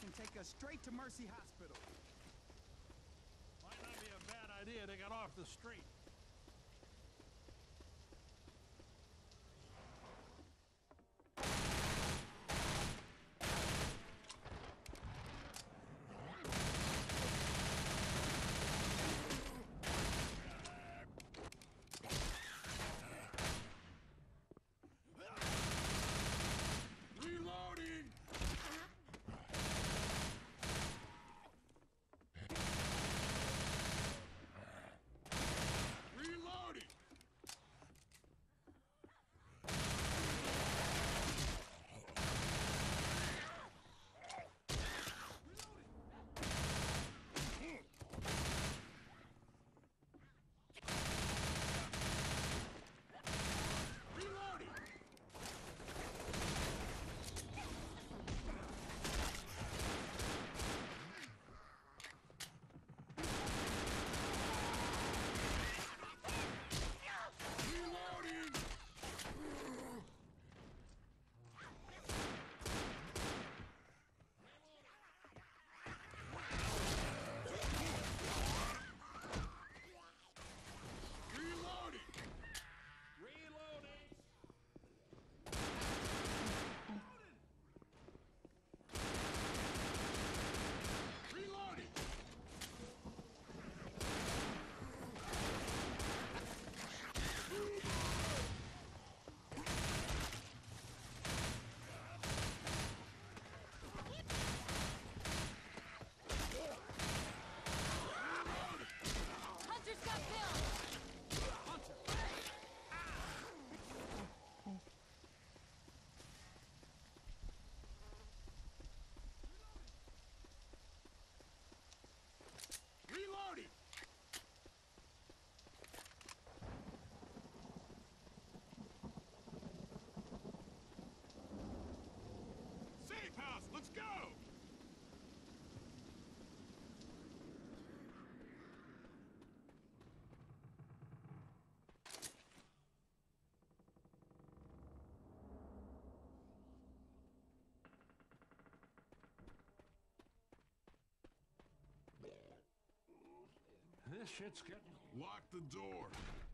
and take us straight to Mercy Hospital. Might not be a bad idea to get off the street. Reloading! Reloading! Reloading! Reloading! Reloading! Reloading! Reloading! Hunter's got Bill! Reloading! Safe house, let's go! This shit's getting... Lock the door.